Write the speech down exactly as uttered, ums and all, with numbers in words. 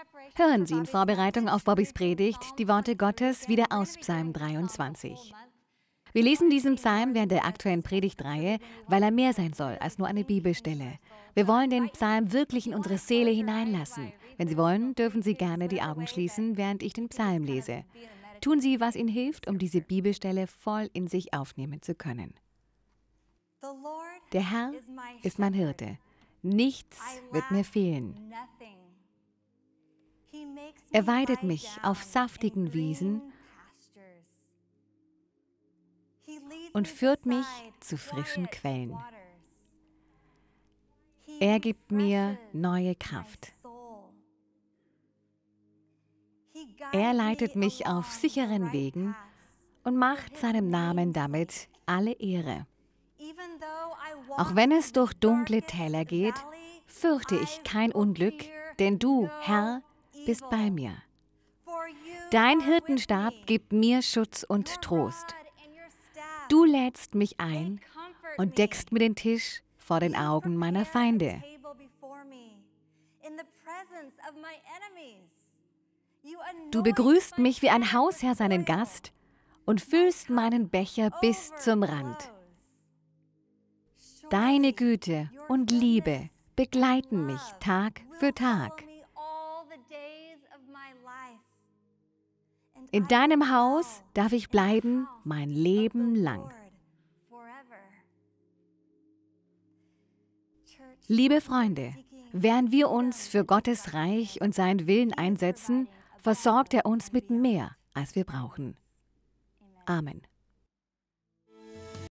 Hören Sie in Vorbereitung auf Bobbys Predigt die Worte Gottes wieder aus Psalm dreiundzwanzig. Wir lesen diesen Psalm während der aktuellen Predigtreihe, weil er mehr sein soll als nur eine Bibelstelle. Wir wollen den Psalm wirklich in unsere Seele hineinlassen. Wenn Sie wollen, dürfen Sie gerne die Augen schließen, während ich den Psalm lese. Tun Sie, was Ihnen hilft, um diese Bibelstelle voll in sich aufnehmen zu können. Der Herr ist mein Hirte. Nichts wird mir fehlen. Er weidet mich auf saftigen Wiesen und führt mich zu frischen Quellen. Er gibt mir neue Kraft. Er leitet mich auf sicheren Wegen und macht seinem Namen damit alle Ehre. Auch wenn es durch dunkle Täler geht, fürchte ich kein Unglück, denn du, Herr, bist bei mir. Dein Hirtenstab gibt mir Schutz und Trost. Du lädst mich ein und deckst mir den Tisch vor den Augen meiner Feinde. Du begrüßt mich wie ein Hausherr seinen Gast und füllst meinen Becher bis zum Rand. Deine Güte und Liebe begleiten mich Tag für Tag. In deinem Haus darf ich bleiben mein Leben lang. Liebe Freunde, während wir uns für Gottes Reich und seinen Willen einsetzen, versorgt er uns mit mehr, als wir brauchen. Amen.